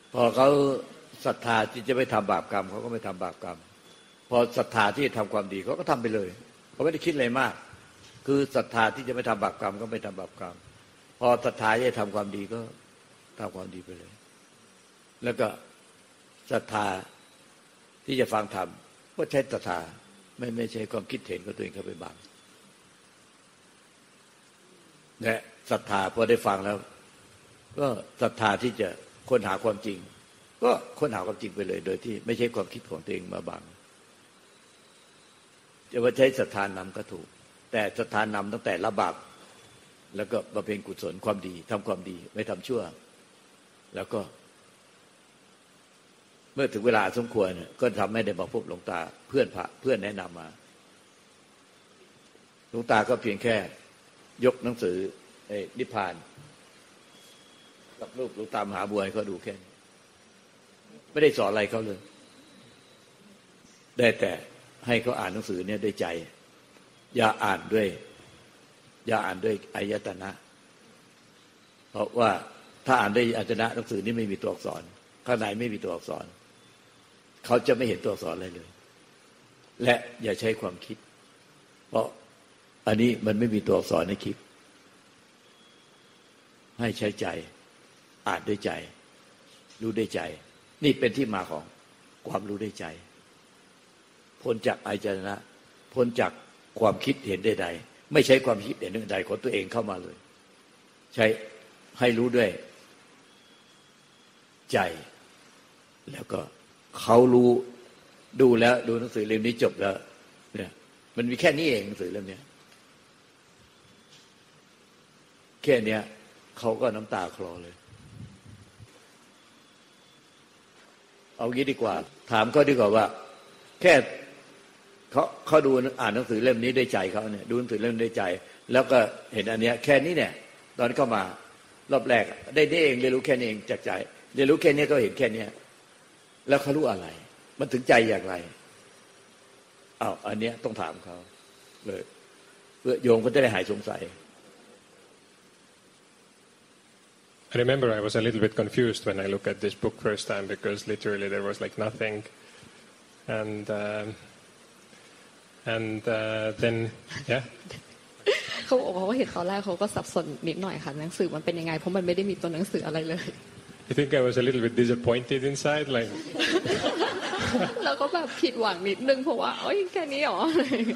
พอเขาศรัทธาที่จะไม่ทำบาปกรรมเขาก็ไม่ทำบาปกรรมพอศรัทธาที่จะทำความดีเขาก็ทำไปเลยเขาไม่ได้คิดอะไรมากคือศรัทธาที่จะไม่ทำบาปกรรมก็ไม่ทำบาปกรรมพอศรัทธาที่จะทำความดีก็ทำความดีไปเลยแล้วก็ศรัทธาที่จะฟังธรรมก็ใช้ศรัทธาไม่ใช่ความคิดเห็นของตัวเองเข้าไปบังและศรัทธาพอได้ฟังแล้วก็ศรัทธาที่จะค้นหาความจริงก็ค้นหาความจริงไปเลยโดยที่ไม่ใช่ความคิดของตัวเองมาบังจะว่าใช้ศรัทธานำก็ถูกแต่ศรัทธานำตั้งแต่ละบาปแล้วก็บำเพ็ญกุศลความดีทำความดีไม่ทำชั่วแล้วก็เมื่อถึงเวลาสมควรก็ทำให้ได้มาพบหลวงตาเพื่อนแนะนำมาหลวงตาก็เพียงแค่ยกหนังสือนิพพานกับรูปหลวงตามหาบัวให้เขาดูแค่นี้ไม่ได้สอนอะไรเขาเลยได้แต่ให้เขาอ่านหนังสือเนี่ยด้วยใจอย่าอ่านด้วยอายตนะเพราะว่าถ้าอ่านด้วยอายตนะหนังสือนี้ไม่มีตัวอักษรข้างในไม่มีตัวอักษรเขาจะไม่เห็นตัวอักษรอะไรเลยและอย่าใช้ความคิดเพราะอันนี้มันไม่มีตัวอักษรในคลิปให้ใช้ใจอ่านด้วยใจรู้ด้วยใจนี่เป็นที่มาของความรู้ด้วยใจพ้นจากอายตนะพ้นจากความคิดเห็นใดๆไม่ใช้ความคิดเห็นใดๆของตัวเองเข้ามาเลยใช้ให้รู้ด้วยใจแล้วก็เขารู้ดูแล้วดูหนังสือเล่มนี้จบแล้วเนี่ยมันมีแค่นี้เองหนังสือเล่มนี้แค่เนี้ยเขาก็น้ำตาคลอเลยเอางี้ดีกว่าถามเขาดีกว่าว่าแค่เขาดูอ่านหนังสือเล่มนี้ด้วยใจเขาเนี่ยดูหนังสือเล่มด้วยใจแล้วก็เห็นอันเนี้ยแค่นี้เนี่ยตอนเข้ามารอบแรกได้เองเรียนรู้แค่นี้เองจากใจเรียนรู้แค่นี้ก็เห็นแค่นี้แล้วเขารู้อะไรมันถึงใจอย่างไรอันเนี้ยต้องถามเขาเลยเพื่อโยมก็จะได้หายสงสัย I remember I was a little bit confused when I looked at this book first time because literally there was like nothing and then yeah เขาบอกว่าเห็นตอนแรกเขาก็สับสนนิดหน่อยค่ะหนังสือมันเป็นยังไงเพราะมันไม่ได้มีตัวหนังสืออะไรเลย I think I was a little bit disappointed inside like แล้วก็แบบผิดหวังนิดนึงเพราะว่าโอ๊ยแค่นี้หรอ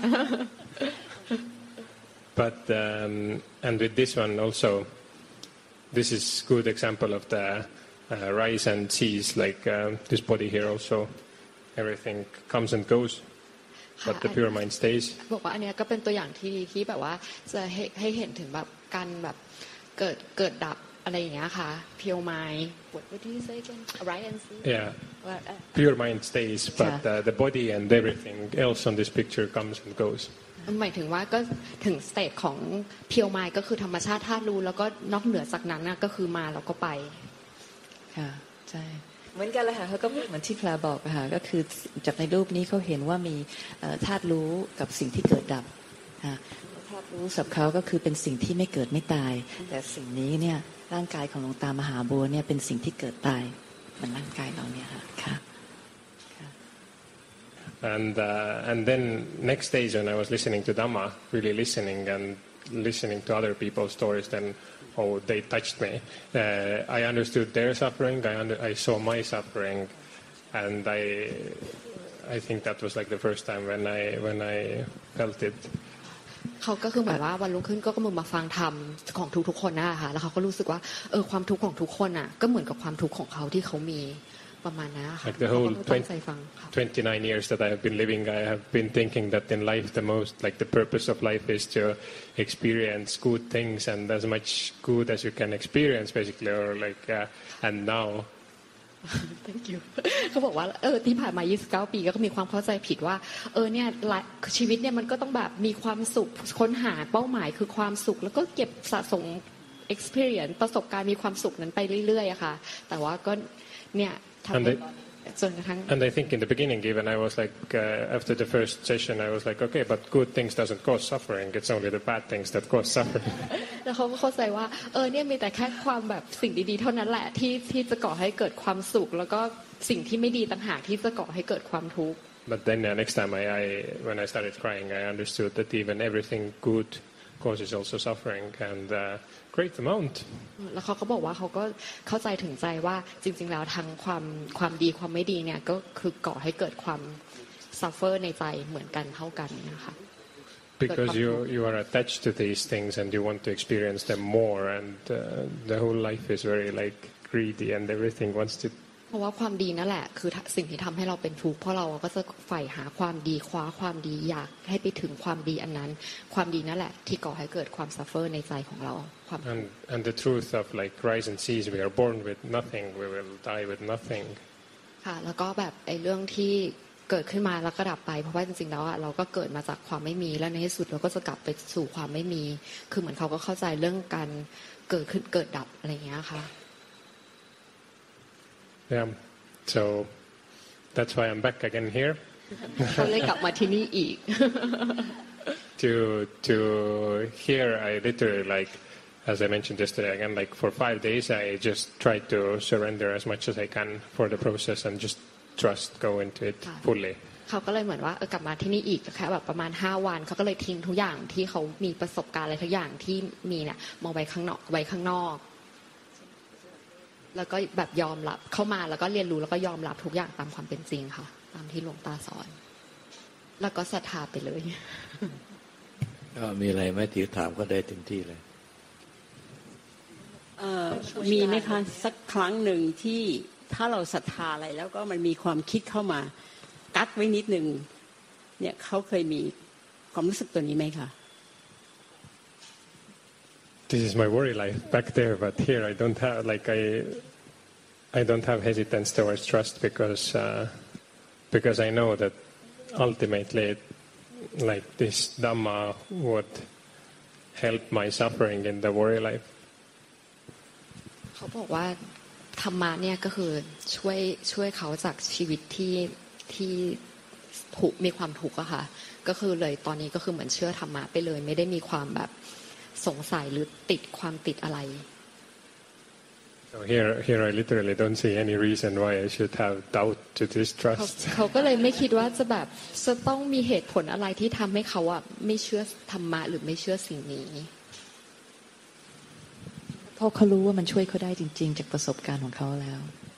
But and with this one also this is good example of the rise and cease like this body here also everything comes and goes but the pure mind stays บอกว่าอันนี้ก็เป็นตัวอย่างที่แบบว่าจะให้เห็นถึงแบบการแบบเกิดดับอะไรอย่างเงี้ยค่ะ pure mind what do you say again rise and cease yeah pure mind stays but the body and everything else on this picture comes and goes หมายถึงว่าก็ถึงสเตจของเพียวไมล์ก็คือธรรมชาติธาตุรู้แล้วก็นอกเหนือจากนั้นก็คือมาแล้วก็ไปค่ะใช่เหมือนกันเลยค่ะเขาก็เหมือนที่แพรบอกค่ะก็คือจากในรูปนี้เขาเห็นว่ามีธาตุรู้กับสิ่งที่เกิดดับธาตุรู้สำหรับเขาก็คือเป็นสิ่งที่ไม่เกิดไม่ตายแต่สิ่งนี้เนี่ยร่างกายของหลวงตามหาบัวเนี่ยเป็นสิ่งที่เกิดตายเหมือนร่างกายเราเนี่ยค่ะ And then next days when I was listening to Dhamma, really listening and listening to other people's stories, then they touched me. I understood their suffering. I saw my suffering, and I think that was like the first time when I felt it. เขาก็คือเหมือนว่าวันรุ่งขึ้นก็มาฟังธรรมของทุกๆคนนะคะแล้วเขาก็รู้สึกว่าความทุกข์ของทุกคนก็เหมือนกับความทุกข์ของเขาที่เขามีประมาณนั้นค่ะ Like the whole 29 years that I have been living, I have been thinking that in life the purpose of life is to experience good things and as much good as you can experience basically, or like and now. Thank you. เขาบอกว่าที่ผ่านมา29 ปีก็มีความเข้าใจผิดว่าเนี่ยชีวิตเนี่ยมันก็ต้องแบบมีความสุขค้นหาเป้าหมายคือความสุขแล้วก็เก็บสะสม experience ประสบการณ์มีความสุขนั้นไปเรื่อยๆอะค่ะแต่ว่าก็เนี่ย And I think in the beginning even I was like after the first session I was like okay but good things doesn't cause suffering it's only the bad things that cause suffering แล้วเขาก็เข้าใจว่าเนี่ยมีแต่แค่ความแบบสิ่งดีๆเท่านั้นแหละที่จะก่อให้เกิดความสุขแล้วก็สิ่งที่ไม่ดีต่างหากที่จะก่อให้เกิดความทุกข์ But then next time when I started crying, I understood that even everything good causes also suffering and great amount. แล้วเขาก็บอกว่าเขาก็เข้าใจถึงใจว่าจริงๆแล้วทั้งความดีความไม่ดีเนี่ยก็คือก่อให้เกิดความ suffer ในใจเหมือนกันเท่ากันนะคะ Because you are attached to these things and you want to experience them more and the whole life is very like greedy and everything wants to เพราะว่าความดีนั่นแหละคือสิ่งที่ทำให้เราเป็นทุกข์เพราะเราก็จะใฝ่หาความดีคว้าความดีอยากให้ไปถึงความดีอันนั้นความดีนั่นแหละที่ก่อให้เกิดความ suffer ในใจของเราความ and the truth of like rise and cease we are born with nothing we will die with nothing ค่ะแล้วก็แบบไอ้เรื่องที่เกิดขึ้นมาแล้วก็ดับไปเพราะว่าจริงๆแล้วเราก็เกิดมาจากความไม่มีแล้วในที่สุดเราก็จะกลับไปสู่ความไม่มีคือเหมือนเขาก็เข้าใจเรื่องการเกิดขึ้นเกิดดับอะไรอย่างเงี้ยค่ะ Yeah so that's why I'm back again here เขาเลยกลับมาที่นี่อีก to here I literally like as I mentioned yesterday again like for 5 days I just tried to surrender as much as I can for the process and just trust go into it fully เขาก็เลยเหมือนว่ากลับมาที่นี่อีกแค่แบบประมาณ5 วันเขาก็เลยทิ้งทุกอย่างที่เขามีประสบการณ์อะไรทุกอย่างที่มีเนี่ยมาไว้ข้างนอกแล้วก็แบบยอมรับเข้ามาแล้วก็เรียนรู้แล้วก็ยอมรับทุกอย่างตามความเป็นจริงค่ะตามที่หลวงตาสอนแล้วก็ศรัทธาไปเลยก็มีอะไรไหมที่ถามก็ได้เต็มที่เลยมีไหมคะสักครั้งหนึ่งที่ถ้าเราศรัทธาอะไรแล้วก็มันมีความคิดเข้ามากักไว้นิดนึงเนี่ยเขาเคยมีความรู้สึกตัวนี้ไหมคะ This is my worry life back there but here I don't have like I don't have hesitance towards trust because I know that ultimately like this Dhamma would help my suffering in the worry life เขาบอกว่าธรรมะเนี่ยก็คือช่วยเขาจากชีวิตที่ถูกมีความทุกข์อะค่ะก็คือเลยตอนนี้ก็คือเหมือนเชื่อธรรมะไปเลยไม่ได้มีความแบบสงสัยหรือติดอะไร So here I literally don't see any reason why I should have doubt to this trust เขาก็เลยไม่คิดว่าจะแบบจะต้องมีเหตุผลอะไรที่ทำให้เขาอะไม่เชื่อธรรมะหรือไม่เชื่อสิ่งนี้เพราะเขารู้ว่ามันช่วยเขาได้จริงๆจากประสบการณ์ของเขาแล้ว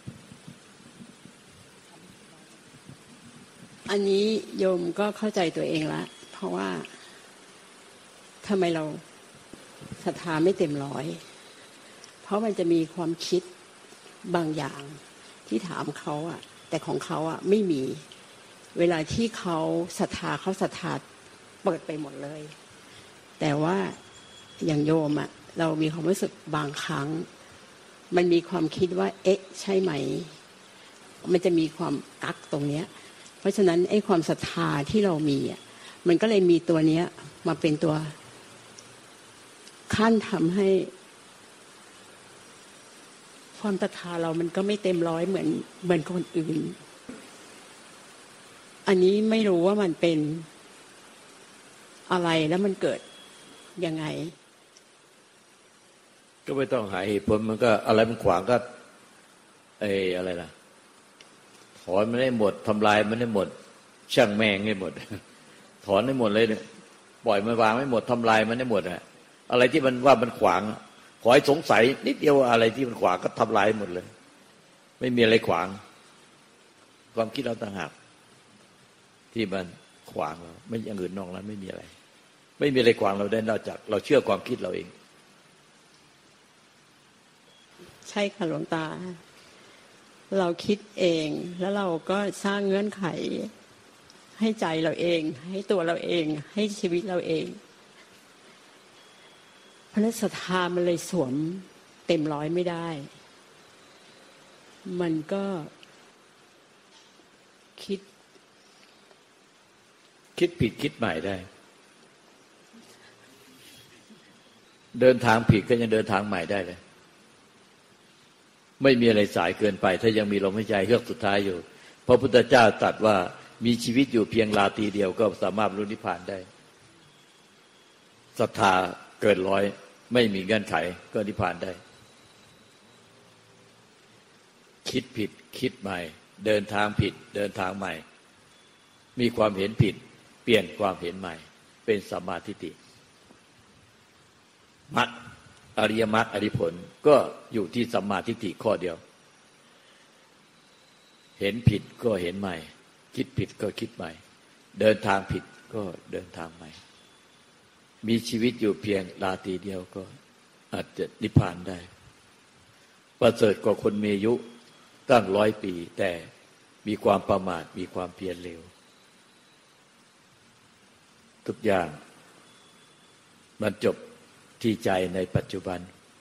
อันนี้โยมก็เข้าใจตัวเองละเพราะว่าทำไมเราศรัทธาไม่เต็มร้อยเพราะมันจะมีความคิดบางอย่างที่ถามเขาอะแต่ของเขาอะไม่มีเวลาที่เขาศรัทธาเปิดไปหมดเลยแต่ว่าอย่างโยมอะเรามีความรู้สึกบางครั้งมันมีความคิดว่าเอ๊ะใช่ไหมมันจะมีความกักตรงเนี้ยเพราะฉะนั้นไอ้ความศรัทธาที่เรามีอ่ะมันก็เลยมีตัวเนี้ยมาเป็นตัวขั้นทำให้ความศรัทธาเรามันก็ไม่เต็มร้อยเหมือนคนอื่นอันนี้ไม่รู้ว่ามันเป็นอะไรแล้วมันเกิดยังไงก็ไม่ต้องหาเหตุผลมันก็อะไรมันขวางก็อะไรล่ะถอนมันได้หมดทำลายมันได้หมดช่างแม่งให้หมดถอนได้หมดเลยเนี่ยปล่อยมันวางไม่หมดทำลายมันได้หมดอะอะไรที่มันว่ามันขวางขอให้สงสัยนิดเดียวอะไรที่มันขวางก็ทำลายหมดเลยไม่มีอะไรขวางความคิดเราต่างหากที่มันขวางเราไม่อย่างอื่นนอกนั้นไม่มีอะไรไม่มีอะไรขวางเราได้นอกจากเราเชื่อความคิดเราเองใช่ค่ะหลวงตาเราคิดเองแล้วเราก็สร้างเงื่อนไขให้ใจเราเองให้ตัวเราเองให้ชีวิตเราเองเพราะศรัทธามันเลยสวมเต็มร้อยไม่ได้มันก็คิดผิดคิดใหม่ได้เดินทางผิดก็ยังเดินทางใหม่ได้เลยไม่มีอะไรสายเกินไปถ้ายังมีลมหายใจเฮือกสุดท้ายอยู่พระพุทธเจ้าตรัสว่ามีชีวิตอยู่เพียงราตรีเดียวก็สามารถบรรลุนิพพานได้ศรัทธาเกินร้อยไม่มีเงื่อนไขก็นิพพานได้คิดผิดคิดใหม่เดินทางผิดเดินทางใหม่มีความเห็นผิดเปลี่ยนความเห็นใหม่เป็นสัมมาทิฏฐิมรรคอริยมรรคอริยผลก็อยู่ที่สัมมาทิฏฐิข้อเดียวเห็นผิดก็เห็นใหม่คิดผิดก็คิดใหม่เดินทางผิดก็เดินทางใหม่มีชีวิตอยู่เพียงราตรีเดียวก็อาจจะนิพพานได้ประเสริฐกว่าคนมีอายุตั้ง100 ปีแต่มีความประมาทมีความเพียรเร็วทุกอย่างมันจบที่ใจในปัจจุบัน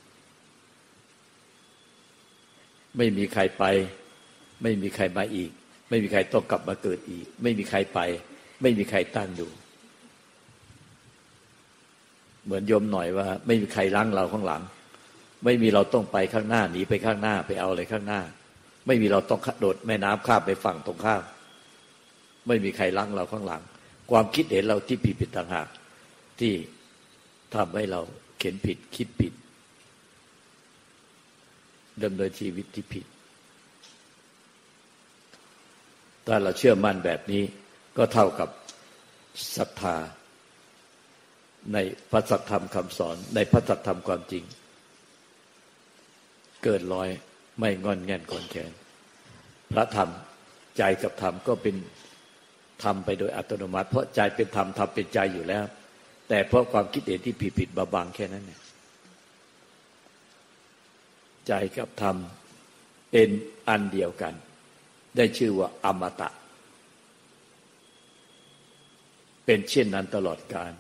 ไม่มีใครไปไม่มีใครมาอีกไม่มีใครต้องกลับมาเกิดอีกไม่มีใครไปไม่มีใครตั้งอยู่เหมือนโยมหน่อยว่าไม่มีใครล้างเราข้างหลังไม่มีเราต้องไปข้างหน้าหนีไปข้างหน้าไปเอาอะไรข้างหน้าไม่มีเราต้องโดดแม่น้ำข้ามไปฝั่งตรงข้ามไม่มีใครล้างเราข้างหลังความคิดเห็นเราที่ผิดต่างหากที่ทำให้เราเข็นผิดคิดผิดดำเนินชีวิตที่ผิดถ้าเราเชื่อมั่นแบบนี้ก็เท่ากับศรัทธาในพระสัทธรรมคำสอนในพระสัทธรรมความจริงเกินร้อยไม่งอนแง่นกลแขนพระธรรมใจกับธรรมก็เป็นธรรมไปโดยอัตโนมัติเพราะใจเป็นธรรมธรรมเป็นใจอยู่แล้วแต่เพราะความคิดเห็นที่ผิดๆบังแค่นั้นเนี่ยใจกับธรรมเป็นอันเดียวกันได้ชื่อว่าอมตะเป็นเช่นนั้นตลอดกาล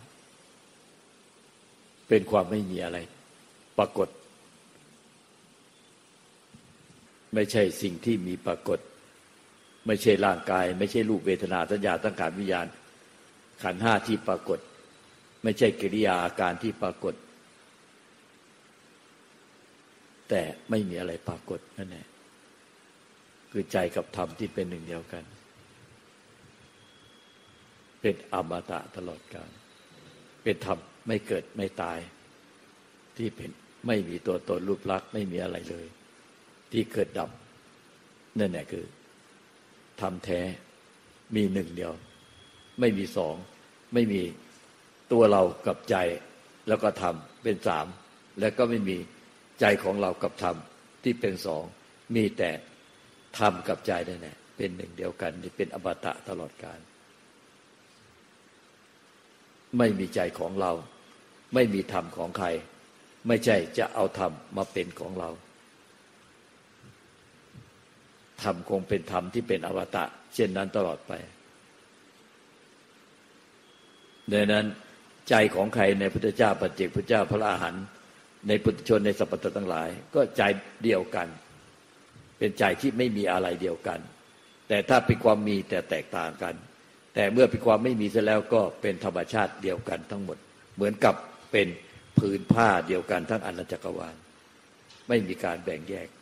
เป็นความไม่มีอะไรปรากฏไม่ใช่สิ่งที่มีปรากฏไม่ใช่ร่างกายไม่ใช่รูปเวทนาสัญญาสังขารวิญญาณขันธ์5ที่ปรากฏไม่ใช่กิริยาอาการที่ปรากฏแต่ไม่มีอะไรปรากฏนั่นแหละคือใจกับธรรมที่เป็นหนึ่งเดียวกันเป็นอมตะตลอดกาลเป็นธรรมไม่เกิดไม่ตายที่เป็นไม่มีตัวตนรูปลักษณ์ไม่มีอะไรเลยที่เกิดดับนั่นแหละคือธรรมแท้มีหนึ่งเดียวไม่มีสองไม่มีตัวเรากับใจแล้วก็ธรรมเป็นสามแล้วก็ไม่มีใจของเรากับธรรมที่เป็นสองมีแต่ธรรมกับใจนั่นแหละเป็นหนึ่งเดียวกันนี่เป็นอมตะตลอดกาลไม่มีใจของเราไม่มีธรรมของใครไม่ใช่จะเอาธรรมมาเป็นของเราธรรมคงเป็นธรรมที่เป็นอมตะเช่นนั้นตลอดไปดังนั้นใจของใครในพุทธเจ้าปัจเจกพุทธเจ้าพระอรหันต์ในปุถุชนในสรรพสัตว์ทั้งหลายก็ใจเดียวกันเป็นใจที่ไม่มีอะไรเดียวกันแต่ถ้าเป็นความมีแต่แตกต่างกันแต่เมื่อเป็นความไม่มีเสร็จแล้วก็เป็นธรรมชาติเดียวกันทั้งหมดเหมือนกับเป็นผืนผ้าเดียวกันทั้งอนันตจักรวาลไม่มีการแบ่งแยก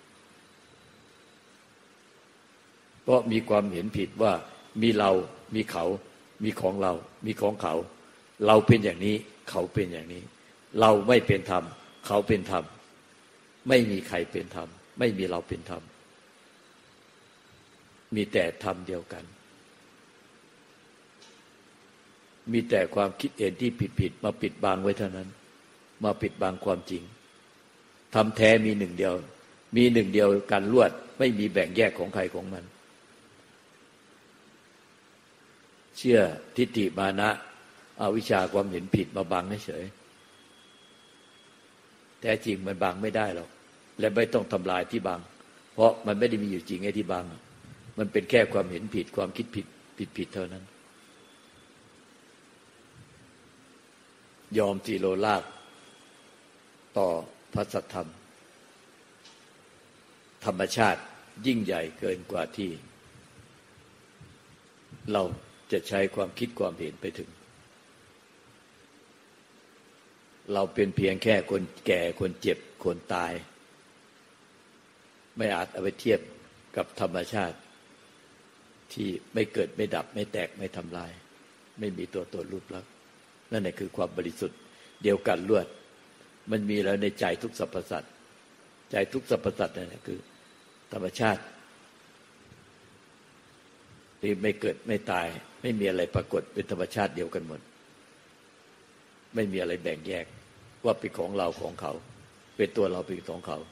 เพราะมีความเห็นผิดว่ามีเรามีเขามีของเรามีของเขาเราเป็นอย่างนี้เขาเป็นอย่างนี้เราไม่เป็นธรรมเขาเป็นธรรมไม่มีใครเป็นธรรมไม่มีเราเป็นธรรมมีแต่ธรรมเดียวกันมีแต่ความคิดเห็นที่ผิดๆมาปิดบังไว้เท่านั้นมาปิดบังความจริงธรรมแท้มีหนึ่งเดียวมีหนึ่งเดียวกันลวดไม่มีแบ่งแยกของใครของมันเชื่อทิฏฐิมานะอวิชชาความเห็นผิดมาบังเฉยแท้จริงมันบังไม่ได้หรอกและไม่ต้องทำลายที่บังเพราะมันไม่ได้มีอยู่จริงไอ้ที่บังมันเป็นแค่ความเห็นผิดความคิดผิดเท่านั้นยอมทีโลลาภต่อพระสัทธรรมธรรมชาติยิ่งใหญ่เกินกว่าที่เราจะใช้ความคิดความเห็นไปถึงเราเป็นเพียงแค่คนแก่คนเจ็บคนตายไม่อาจเอาไปเทียบกับธรรมชาติที่ไม่เกิดไม่ดับไม่แตกไม่ทำลายไม่มีตัวตนรูปลักษณ์นั่นแหละคือความบริสุทธิ์เดียวกันลวดมันมีแล้วในใจทุกสรรพสัตว์ใจทุกสรรพสัตว์นั่นแหละคือธรรมชาติที่ไม่เกิดไม่ตายไม่มีอะไรปรากฏเป็นธรรมชาติเดียวกันหมดไม่มีอะไรแบ่งแยกว่าเป็นของเราของเขาเป็นตัวเราเป็นของเขา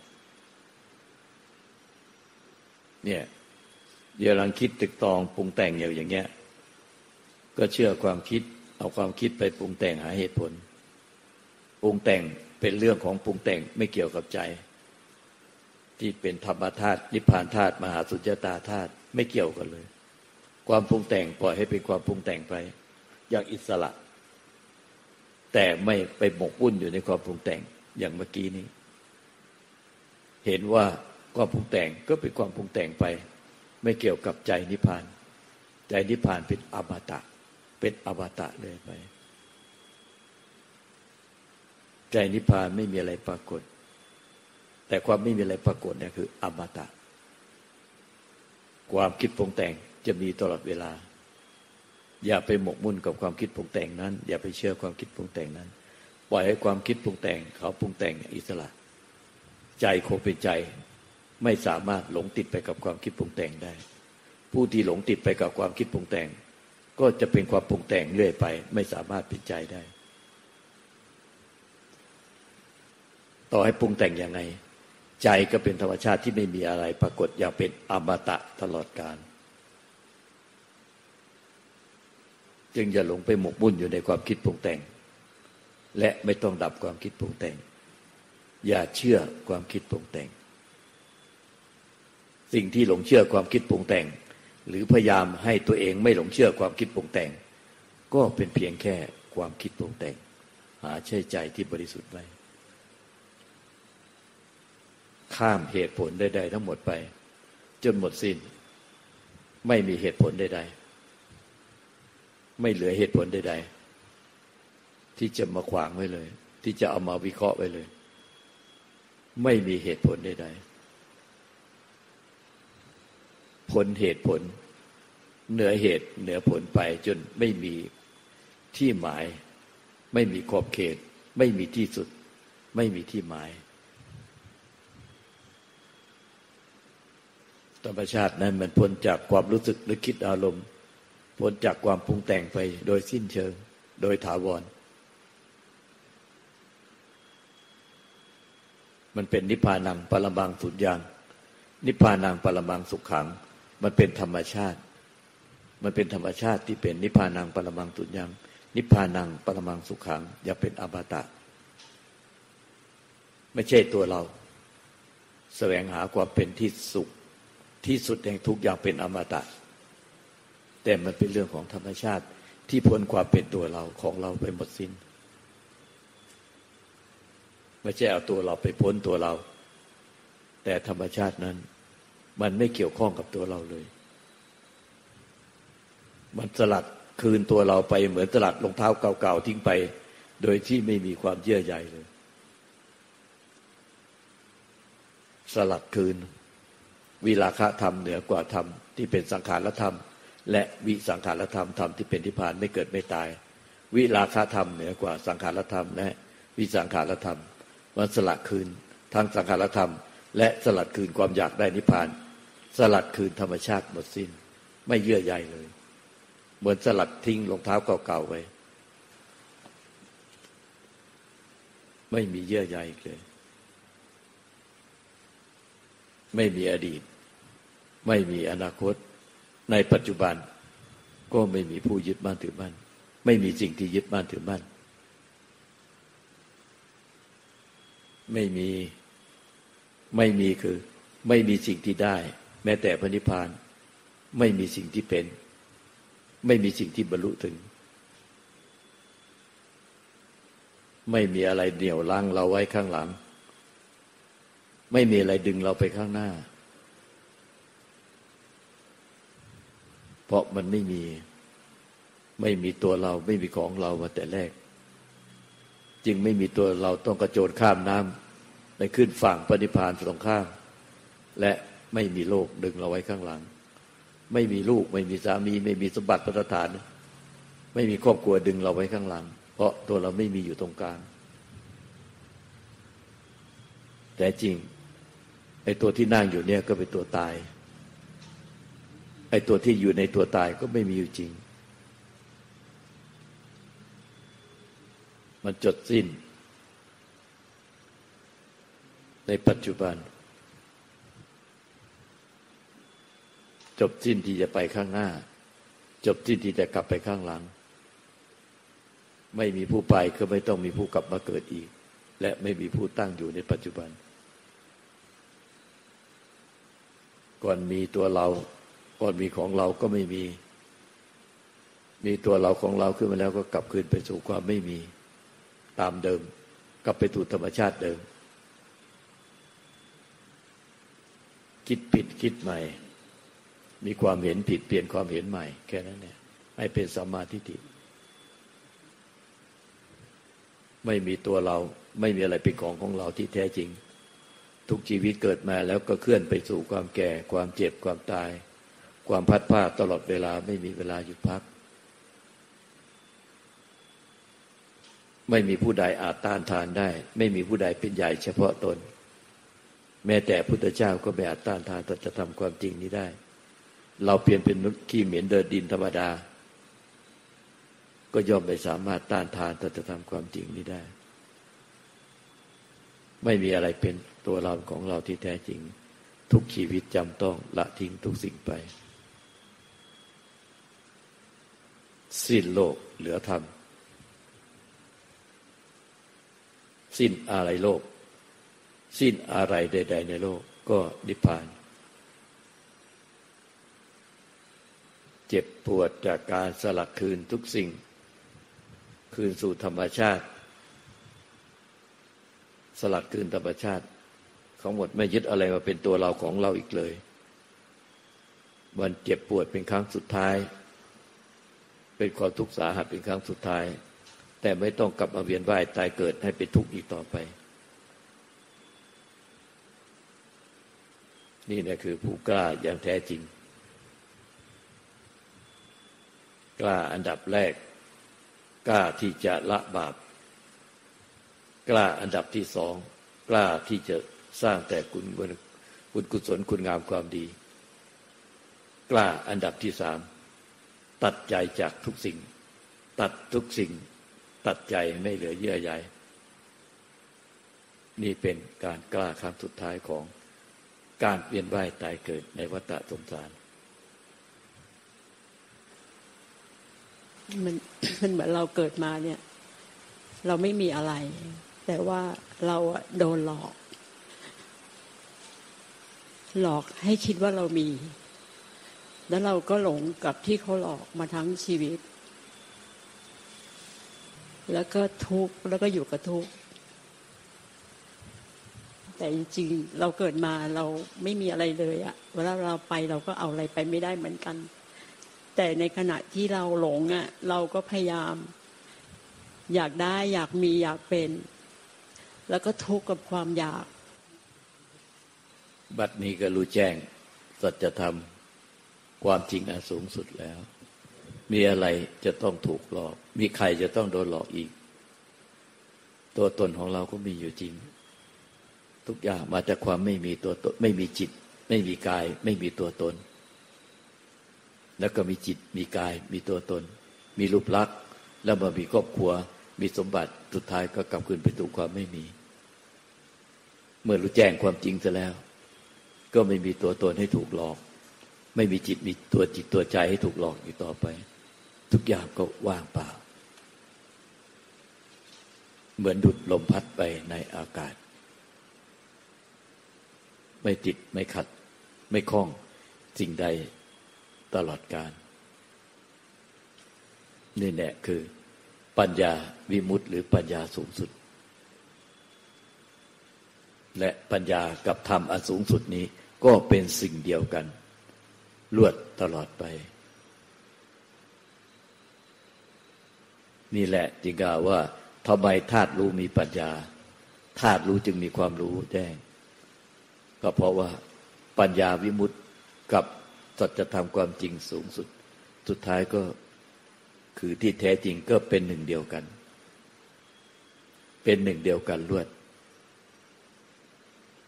เนี่ยเดี๋ยวกำลังคิดตึกตองปรุงแต่งอย่างเงี้ยก็เชื่อความคิดเอาความคิดไปปรุงแต่งหาเหตุผลปรุงแต่งเป็นเรื่องของปรุงแต่งไม่เกี่ยวกับใจที่เป็นธรรมธาตุนิพพานธาตุมหาสุญญตาธาตุไม่เกี่ยวกันเลยความปรุงแต่งปล่อยให้เป็นความปรุงแต่งไปอย่างอิสระแต่ไม่ไปหมกมุ่นอยู่ในความปรุงแต่งอย่างเมื่อกี้นี้เห็นว่าความปรุงแต่งก็เป็นความปรุงแต่งไปไม่เกี่ยวกับใจนิพพานใจนิพพานเป็นอมตะเป็นอมตะเลยไปใจนิพพานไม่มีอะไรปรากฏแต่ความไม่มีอะไรปรากฏเนี่ยคืออมตะความคิดปรุงแต่งจะมีตลอดเวลาอย่าไปหมกมุ่นกับความคิดปรุงแต่งนั้นอย่าไปเชื่อความคิดปรุงแต่งนั้นปล่อยให้ความคิดปรุงแต่งเขาปรุงแต่งอิสระใจคงเป็นใจไม่สามารถหลงติดไปกับความคิดปรุงแต่งได้ผู้ที่หลงติดไปกับความคิดปรุงแต่งก็จะเป็นความปรุงแต่งเรื่อยไปไม่สามารถเป็นใจได้ต่อให้ปรุงแต่งยังไงใจก็เป็นธรรมชาติที่ไม่มีอะไรปรากฏอย่างเป็นอมตะตลอดกาลจึงอย่าหลงไปหมกมุ่นอยู่ในความคิดปรุงแต่งและไม่ต้องดับความคิดปรุงแต่งอย่าเชื่อความคิดปรุงแต่งสิ่งที่หลงเชื่อความคิดปรุงแต่งหรือพยายามให้ตัวเองไม่หลงเชื่อความคิดปรุงแต่งก็เป็นเพียงแค่ความคิดปรุงแต่งหาใช่ใจที่บริสุทธิ์ไว้ข้ามเหตุผลใดๆทั้งหมดไปจนหมดสิ้นไม่มีเหตุผลใดๆไม่เหลือเหตุผลใดๆที่จะมาขวางไว้เลยที่จะเอามาวิเคราะห์ไว้เลยไม่มีเหตุผลใดๆผลเหตุผลเหนือเหตุเหนือผลไปจนไม่มีที่หมายไม่มีขอบเขตไม่มีที่สุดไม่มีที่หมายธรรมชาตินั้นมันพ้นจากความรู้สึกหรือคิดอารมณ์พ้นจากความปรุงแต่งไปโดยสิ้นเชิงโดยถาวรมันเป็นนิพพานังปรมังสุญญังนิพพานังปรมังสุขขังมันเป็นธรรมชาติมันเป็นธรรมชาติที่เป็นนิพพานังปรมังสุญญังนิพพานังปรมังสุขขังอย่าเป็นอมตะไม่ใช่ตัวเราแสวงหาความเป็นที่สุขที่สุดแห่งทุกอย่างเป็นอมตะแต่มันเป็นเรื่องของธรรมชาติที่พ้นความเป็นตัวเราของเราไปหมดสิ้นไม่ใช่เอาตัวเราไปพ้นตัวเราแต่ธรรมชาตินั้นมันไม่เกี่ยวข้องกับตัวเราเลยมันสลัดคืนตัวเราไปเหมือนสลัดรองเท้าเก่าๆทิ้งไปโดยที่ไม่มีความเยื่อใยเลยสลัดคืนวิราคะธรรมเหนือกว่าธรรมที่เป็นสังขารธรรมและวิสังขารธรรมธรรมที่เป็นนิพพานไม่เกิดไม่ตายวิราคะธรรมเหนือกว่าสังขารธรรมและวิสังขารธรรมมันสลัดคืนทั้งสังขารธรรมและสลัดคืนความอยากได้นิพพานสลัดคืนธรรมชาติหมดสิ้นไม่เยื่อใยเลยเหมือนสลัดทิ้งรองเท้าเก่าๆไว้ไม่มีเยื่อใยเลยไม่มีอดีตไม่มีอนาคตในปัจจุบันก็ไม่มีผู้ยึดมั่นถือมั่นไม่มีสิ่งที่ยึดมั่นถือมั่นไม่มีคือไม่มีสิ่งที่ได้แม้แต่พระนิพพานไม่มีสิ่งที่เป็นไม่มีสิ่งที่บรรลุถึงไม่มีอะไรเหนี่ยวรั้งเราไว้ข้างหลังไม่มีอะไรดึงเราไปข้างหน้าเพราะมันไม่มีตัวเราไม่มีของเรามาแต่แรกจึงไม่มีตัวเราต้องกระโจนข้ามน้ำไปขึ้นฝั่งพระนิพพานตรงข้ามและไม่มีโลกดึงเราไว้ข้างหลังไม่มีลูกไม่มีสามีไม่มีสมบัติพัฒฐานไม่มีครอบครัวดึงเราไว้ข้างหลังเพราะตัวเราไม่มีอยู่ตรงกลางแต่จริงไอ้ตัวที่นั่งอยู่เนี่ยก็เป็นตัวตายไอ้ตัวที่อยู่ในตัวตายก็ไม่มีอยู่จริงมันจบสิ้นในปัจจุบันจบสิ้นที่จะไปข้างหน้าจบสิ้นที่จะกลับไปข้างหลังไม่มีผู้ไปก็ไม่ต้องมีผู้กลับมาเกิดอีกและไม่มีผู้ตั้งอยู่ในปัจจุบันก่อนมีตัวเราก่อนมีของเราก็ไม่มีตัวเราของเราขึ้นมาแล้วก็กลับคืนไปสู่ความไม่มีตามเดิมกลับไปสู่ธรรมชาติเดิมคิดผิดคิดใหม่มีความเห็นผิดเปลี่ยนความเห็นใหม่แค่นั้นเนี่ยให้เป็นสัมมาทิฏฐิไม่มีตัวเราไม่มีอะไรเป็นของเราที่แท้จริงทุกชีวิตเกิดมาแล้วก็เคลื่อนไปสู่ความแก่ความเจ็บความตายความพัดพลาดตลอดเวลาไม่มีเวลาหยุดพักไม่มีผู้ใดอาจต้านทานได้ไม่มีผู้ใดเป็นใหญ่เฉพาะตนแม้แต่พุทธเจ้าก็ไม่อาจต้านทานต่อจะทำความจริงนี้ได้เราเปลี่ยนเป็นขี้เหม็นเดินดินธรรมดาก็ย่อมไม่สามารถต้านทานต่อจะทำความจริงนี้ได้ไม่มีอะไรเป็นตัวเราของเราที่แท้จริงทุกชีวิตจำต้องละทิ้งทุกสิ่งไปสิ้นโลกเหลือธรรมสิ้นอะไรโลกสิ้นอะไรใดๆในโลกก็นิพพานเจ็บปวดจากการสลัดคืนทุกสิ่งคืนสู่ธรรมชาติสลัดคืนธรรมชาติทั้งหมดไม่ยึดอะไรมาเป็นตัวเราของเราอีกเลยมันเจ็บปวดเป็นครั้งสุดท้ายเป็นความทุกข์สาหัสเป็นครั้งสุดท้ายแต่ไม่ต้องกลับมาเวียนว่ายตายเกิดให้เป็นทุกข์อีกต่อไปนี่แหละคือผู้กล้าอย่างแท้จริงกล้าอันดับแรกกล้าที่จะละบาปกล้าอันดับที่สองกล้าที่จะสร้างแต่คุณกุศลคุณงามความดีกล้าอันดับที่สามตัดใจจากทุกสิ่งตัดทุกสิ่งตัดใจไม่เหลือเยื่อใยนี่เป็นการกล้าครั้งสุดท้ายของการเวียนว่ายตายเกิดในวัฏสงสารมันเหมือนเราเกิดมาเนี่ยเราไม่มีอะไรแต่ว่าเราโดนหลอกให้คิดว่าเรามีแล้วเราก็หลงกับที่เขาหลอกมาทั้งชีวิตแล้วก็ทุกข์แล้วก็อยู่กับทุกข์แต่จริงๆเราเกิดมาเราไม่มีอะไรเลยอะเวลาเราไปเราก็เอาอะไรไปไม่ได้เหมือนกันแต่ในขณะที่เราหลงอะเราก็พยายามอยากได้อยากมีอยากเป็นแล้วก็ทุกข์กับความอยากบัดนี้ก็รู้แจ้งสัจธรรมความจริงอันสูงสุดแล้วมีอะไรจะต้องถูกหลอกมีใครจะต้องโดนหลอกอีกตัวตนของเราก็มีอยู่จริงทุกอย่างมาจากความไม่มีตัวตนไม่มีจิตไม่มีกายไม่มีตัวตนแล้วก็มีจิตมีกายมีตัวตนมีรูปลักษณ์แล้วมามีครอบครัวมีสมบัติสุดท้ายก็กลับคืนไปสู่ความไม่มีเมื่อรู้แจ้งความจริงซะแล้วก็ไม่มีตัวตนให้ถูกหลอกไม่มีจิตมีตัวจิตตัวใจให้ถูกหลอกอีกต่อไปทุกอย่างก็ว่างเปล่าเหมือนดุจลมพัดไปในอากาศไม่ติดไม่ขัดไม่คล้องสิ่งใดตลอดกาลนี่แหละคือปัญญาวิมุตติหรือปัญญาสูงสุดและปัญญากับธรรมอันสูงสุดนี้ก็เป็นสิ่งเดียวกันลวดตลอดไปนี่แหละจึงกล่าวว่าทำไมธาตุรู้มีปัญญาธาตุรู้จึงมีความรู้แจ้งก็เพราะว่าปัญญาวิมุตติกับสัจธรรมความจริงสูงสุดสุดท้ายก็คือที่แท้จริงก็เป็นหนึ่งเดียวกันเป็นหนึ่งเดียวกันลวด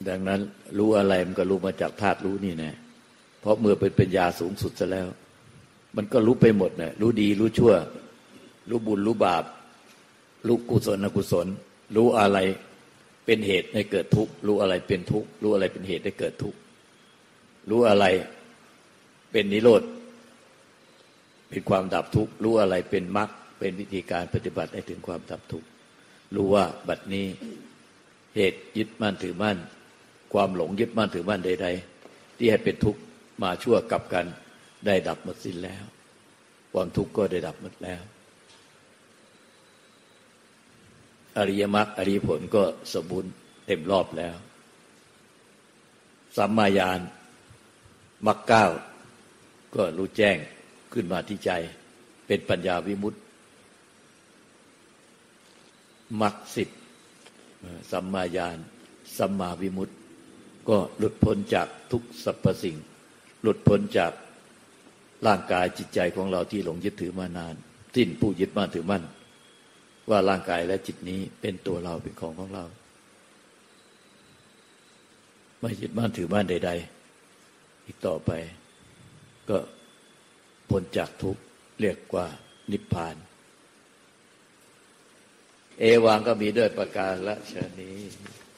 ดังนั้นรู้อะไรมันก็รู้มาจากธาตุรู้นี่แน่เพราะเมื่อเป็นปัญญาสูงสุดซะแล้วมันก็รู้ไปหมดน่ะรู้ดีรู้ชั่วรู้บุญรู้บาปรู้กุศลอกุศลรู้อะไรเป็นเหตุให้เกิดทุกข์รู้อะไรเป็นทุกข์รู้อะไรเป็นเหตุให้เกิดทุกข์รู้อะไรเป็นนิโรธเป็นความดับทุกข์รู้อะไรเป็นมรรคเป็นวิธีการปฏิบัติให้ถึงความดับทุกข์รู้ว่าบัดนี้เหตุยึดมั่นถือมั่นความหลงยึดมั่นถือมั่นใดๆที่ให้เป็นทุกข์มาชั่วกลับกันได้ดับหมดสิ้นแล้วความทุกข์ก็ได้ดับหมดแล้วอริยมรรคอริยผลก็สมบูรณ์เต็มรอบแล้วสัมมาญาณมรรคเก้าก็รู้แจ้งขึ้นมาที่ใจเป็นปัญญาวิมุตติมรรคสิบสัมมาญาณสัมมาวิมุตติก็หลุดพ้นจากทุกสรรพสิ่งหลุดพ้นจากร่างกายจิตใจของเราที่หลงยึดถือมานานสิ้นผู้ยึดมั่นถือมั่นว่าร่างกายและจิตนี้เป็นตัวเราเป็นของเราไม่ยึดมั่นถือมั่นใดๆอีกต่อไปก็พ้นจากทุกข์เรียกว่านิพพานเอวังก็มีด้วยประการละชนี้